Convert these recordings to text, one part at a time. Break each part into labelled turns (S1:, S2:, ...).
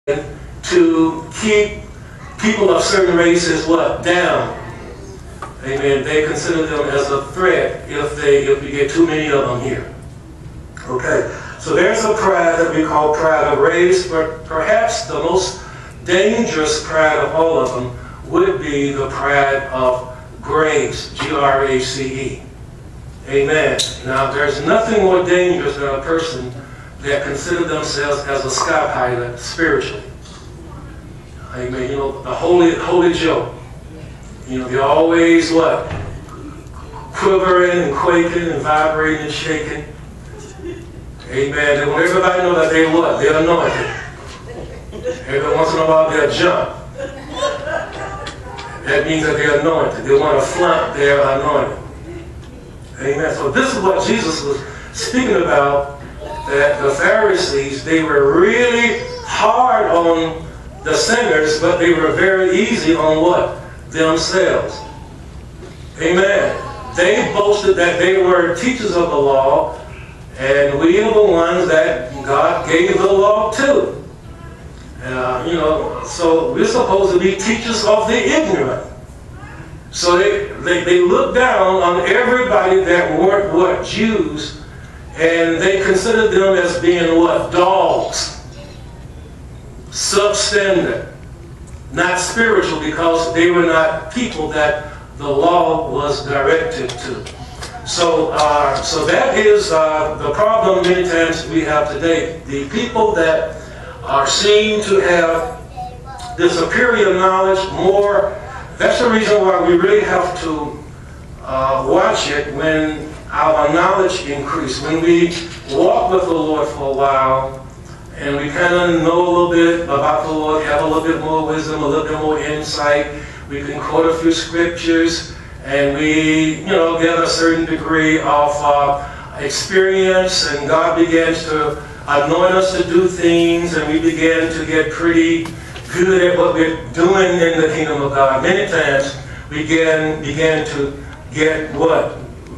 S1: to keep people of certain races what? Down. Amen. They consider them as a threat if we get too many of them here. Okay. So there's a pride that we call pride of race, but perhaps the most dangerous pride of all of them would be the pride of grace, G-R-A-C-E. Amen. Now, there's nothing more dangerous than a person that considers themselves as a sky pilot spiritually. Amen. You know, the holy joke. You know, they're always what? Quivering and quaking and vibrating and shaking. Amen. They want everybody to know that they're what? They're anointed. Every once in a while they'll jump. That means that they're anointed. They want to flaunt their anointing. Amen. So this is what Jesus was speaking about, that the Pharisees, they were really hard on the sinners, but they were very easy on what? Themselves. Amen. They boasted that they were teachers of the law, and we are the ones that God gave the law to. You know, so we're supposed to be teachers of the ignorant. So they looked down on everybody that weren't what? Jews, and they considered them as being what? Dogs. Substandard. Not spiritual, because they were not people that the law was directed to. So that is the problem many times we have today. The people that are seen to have the superior knowledge more, that's the reason why we really have to watch it when our knowledge increases. When we walk with the Lord for a while, and we kind of know a little bit about the Lord, have a little bit more wisdom, a little bit more insight, we can quote a few scriptures, and we, you know, get a certain degree of experience, and God begins to anoint us to do things, and we begin to get pretty good at what we're doing in the kingdom of God. Many times we begin to get what?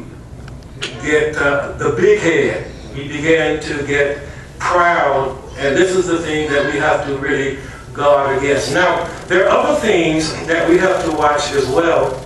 S1: Get the big head. We begin to get proud, and this is the thing that we have to really guard against. Now, there are other things that we have to watch as well.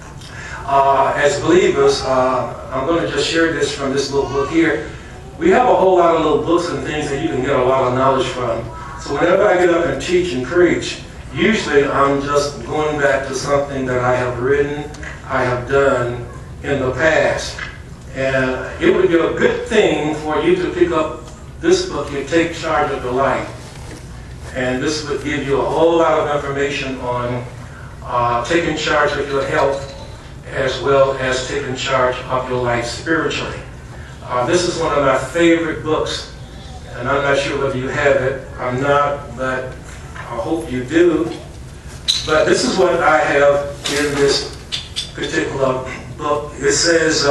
S1: As believers, I'm going to just share this from this little book here. We have a whole lot of little books and things that you can get a lot of knowledge from. So whenever I get up and teach and preach, usually I'm just going back to something that I have written, I have done in the past. And it would be a good thing for you to pick up this book and take charge of your life. And this would give you a whole lot of information on taking charge of your health, as well as taking charge of your life spiritually. This is one of my favorite books, and I'm not sure whether you have it. I'm not, but I hope you do. But this is what I have in this particular book. It says,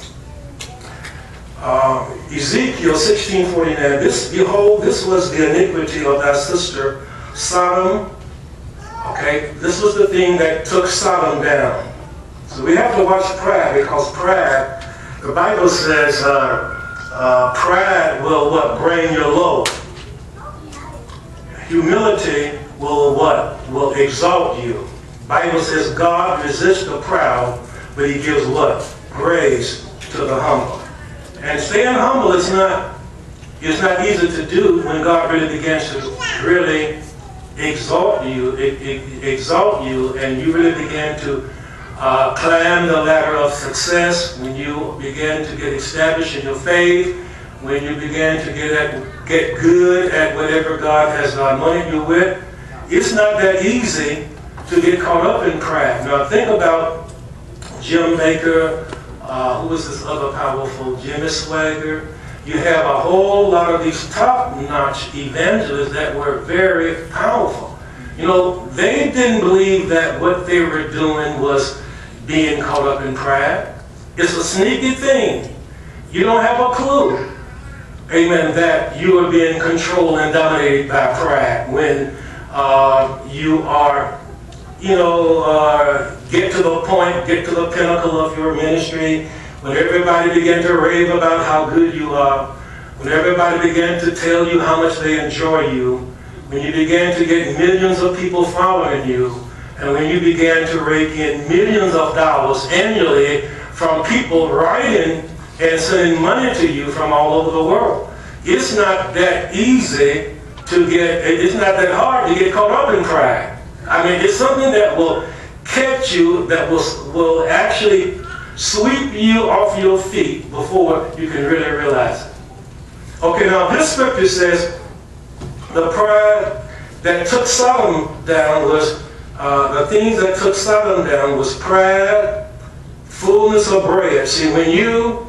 S1: Ezekiel 16:49, behold, this was the iniquity of thy sister Sodom. Okay, this was the thing that took Sodom down. So we have to watch pride, because pride, the Bible says, pride will what? Bring you low. Humility will what? Will exalt you. Bible says God resists the proud, but he gives what? Grace to the humble. And staying humble is not easy to do when God really begins to really exalt you, and you really begin to climb the ladder of success, when you begin to get established in your faith, when you begin to get good at whatever God has anointed you with. It's not that easy to get caught up in pride. Now think about Jim Baker, who was this other powerful, Jimmy Swagger. You have a whole lot of these top-notch evangelists that were very powerful. You know, they didn't believe that what they were doing was being caught up in pride. It's a sneaky thing. You don't have a clue, amen, that you are being controlled and dominated by pride when you are, you know, get to the point, get to the pinnacle of your ministry, when everybody began to rave about how good you are, when everybody began to tell you how much they enjoy you, when you began to get millions of people following you, and when you began to rake in millions of dollars annually from people writing and sending money to you from all over the world. It's not that easy to get, it's not that hard to get caught up in pride. I mean, it's something that will catch you, that will actually sweep you off your feet before you can really realize it. Okay, now this scripture says the pride that took Sodom down was, the things that took Sodom down was pride, fullness of bread. See, when you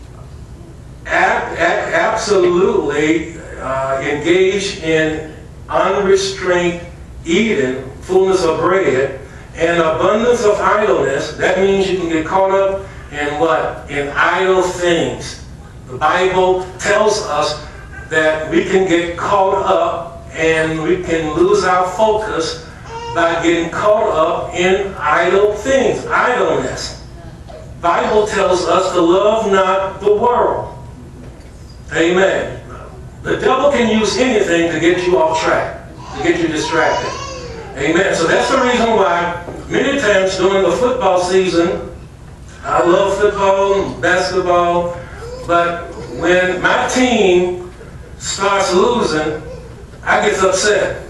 S1: absolutely engage in unrestrained eating, fullness of bread, and abundance of idleness, that means you can get caught up in what? In idle things. The Bible tells us that we can get caught up and we can lose our focus by getting caught up in idle things, idleness. The Bible tells us to love not the world. Amen. The devil can use anything to get you off track, to get you distracted. Amen. So that's the reason why many times during the football season, I love football and basketball, but when my team starts losing, I get upset.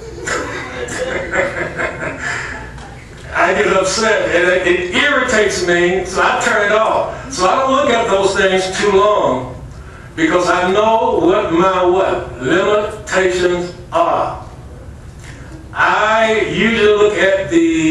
S1: I get upset, and it irritates me, so I turn it off. So I don't look at those things too long, because I know what my limitations are. I usually look at the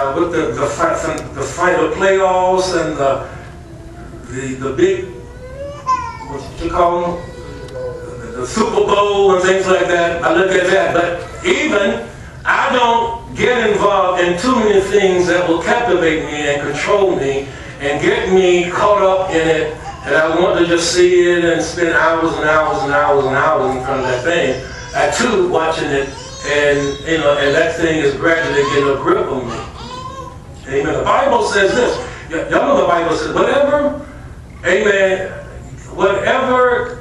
S1: final playoffs and the big, what you call them, the Super Bowl and things like that. I look at that, but even I don't get involved in too many things that will captivate me and control me and get me caught up in it, and I want to just see it and spend hours and hours and hours and hours in front of that thing. I too watching it, and and that thing is gradually getting a grip on me. Amen. The Bible says this. Y'all know the Bible says whatever, amen, whatever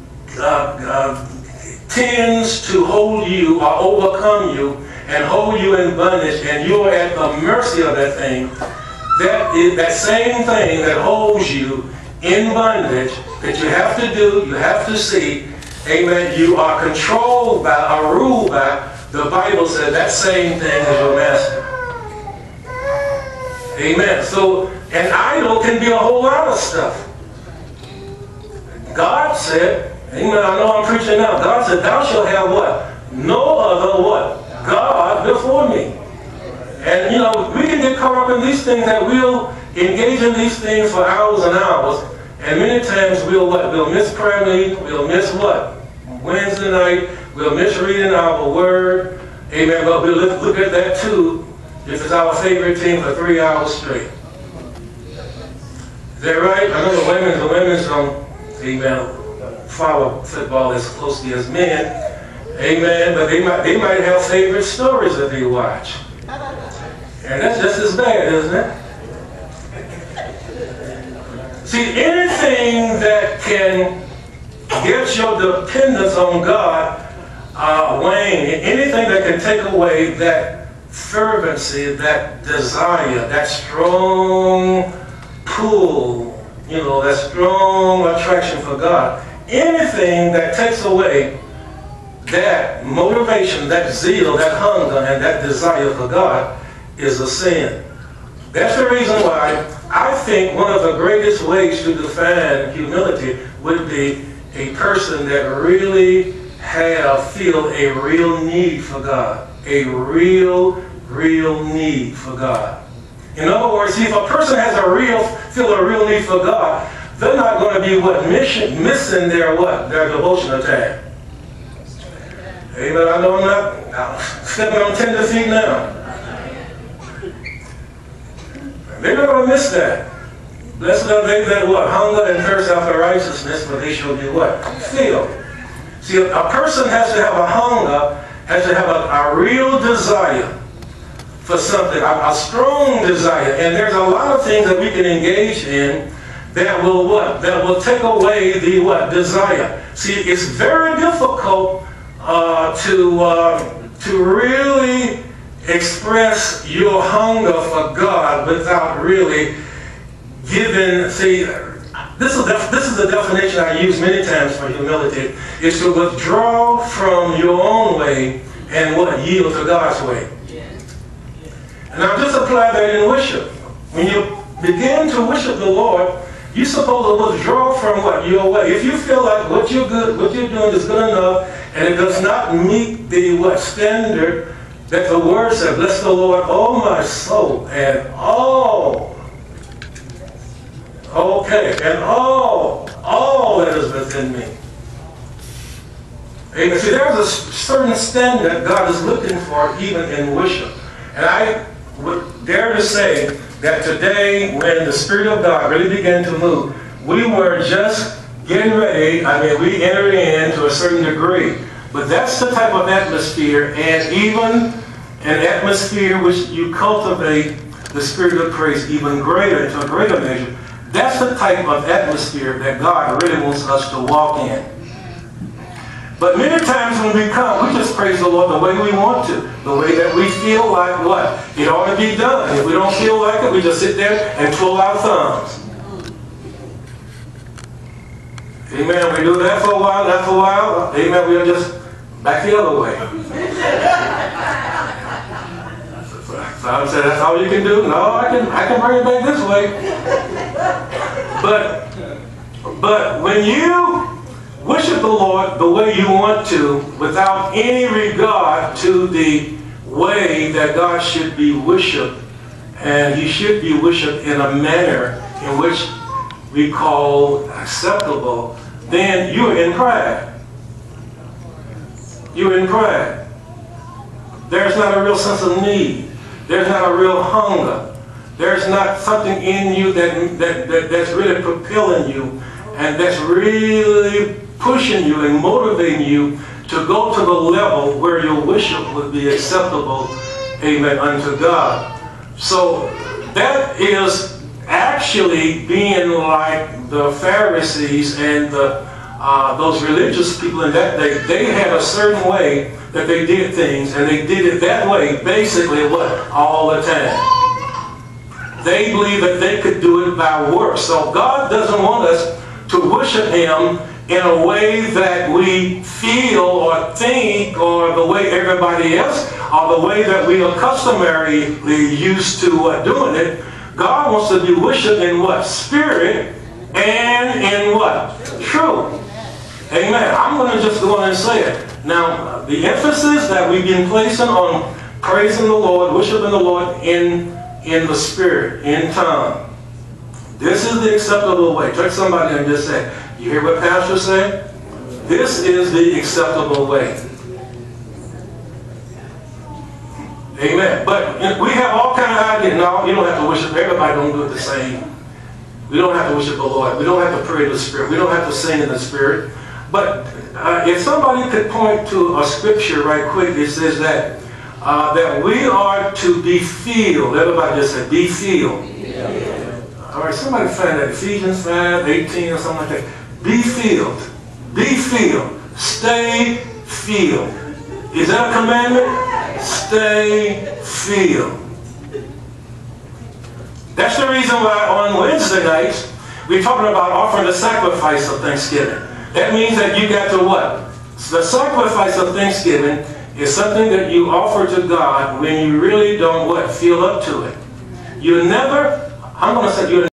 S1: tends to hold you or overcome you and hold you in bondage, and you're at the mercy of that thing, that is that same thing that holds you in bondage, that you have to do, you have to see, amen, you are controlled by or ruled by, the Bible says that same thing is your master. Amen. So an idol can be a whole lot of stuff. God said, amen, I know I'm preaching now, God said, thou shalt have what? No other what? God before me. And we can get caught up in these things that we'll engage in these things for hours and hours, and many times we'll what? We'll miss prayer meeting, we'll miss what? Wednesday night, we'll miss reading our word, amen, but we'll look at that too if it's our favorite team for 3 hours straight. Is that right? I know the women's don't, amen, follow football as closely as men, amen, but they might have favorite stories that they watch. And that's just as bad, isn't it? See, anything that can get your dependence on God wane, anything that can take away that fervency, that desire, that strong pull, that strong attraction for God, anything that takes away that motivation, that zeal, that hunger, and that desire for God is a sin. That's the reason why I think one of the greatest ways to define humility would be a person that really feel a real need for God. A real need for God. In other words, if a person has feel a real need for God, they're not going to be missing their devotional time. Amen. I know I'm not stepping on tender feet now. They're not going to miss that. Blessed are they that hunger and thirst after righteousness, for they shall be what? Filled. See, a person has to have a hunger, has to have a real desire for something, a strong desire. And there's a lot of things that we can engage in that will what? That will take away the desire. See, it's very difficult to to really express your hunger for God without really giving, see, this is the definition I use many times for humility, is to withdraw from your own way and what? Yield to God's way. And now just apply that in worship. When you begin to worship the Lord, you're supposed to withdraw from what? Your way. If you feel like what you're doing is good enough and it does not meet the what standard that the word said, bless the Lord, oh my soul, and all. Okay, and all that is within me. Amen. See, there's a certain standard that God is looking for even in worship. And I would dare to say that today, when the Spirit of God really began to move, we were just getting ready. I mean, we entered in to a certain degree. But that's the type of atmosphere, and even an atmosphere which you cultivate the Spirit of praise even greater, to a greater measure. That's the type of atmosphere that God really wants us to walk in. But many times when we come, we just praise the Lord the way we want to, the way that we feel like what? It ought to be done. If we don't feel like it, we just sit there and twirl our thumbs. Amen. We do that for a while, not for a while. Amen. We are just back the other way. So I said, that's all you can do? No, I can bring it back this way. But when you worship the Lord the way you want to, without any regard to the way that God should be worshipped, and He should be worshipped in a manner in which we call acceptable, then you're in pride. You're in pride. There's not a real sense of need. There's not a real hunger. There's not something in you that's really propelling you, and that's really pushing you and motivating you to go to the level where your worship would be acceptable, amen, unto God. So that is actually being like the Pharisees and those religious people in that day. They had a certain way that they did things, and they did it that way basically what? All the time. They believed that they could do it by works. So God doesn't want us to worship Him in a way that we feel or think, or the way everybody else, or the way that we are customarily used to doing it. God wants to be worshipped in what? Spirit and in what? Truth. Amen. I'm going to just go on and say it. Now, the emphasis that we've been placing on praising the Lord, worshiping the Lord in the Spirit, in tongue. This is the acceptable way. Touch somebody and just say, you hear what Pastor said? This is the acceptable way. Amen. But we have all kinds of ideas. No, you don't have to worship. Everybody don't do it the same. We don't have to worship the Lord. We don't have to pray in the Spirit. We don't have to sing in the Spirit. But if somebody could point to a scripture right quick, it says that that we are to be filled. Everybody just said, be filled. Yeah. All right, somebody find that. Ephesians 5:18 or something like that. Be filled. Be filled. Stay filled. Is that a commandment? Stay filled. That's the reason why on Wednesday nights, we're talking about offering the sacrifice of Thanksgiving. That means that you got to what? The sacrifice of Thanksgiving is something that you offer to God when you really don't what? Feel up to it. You never, I'm going to say, you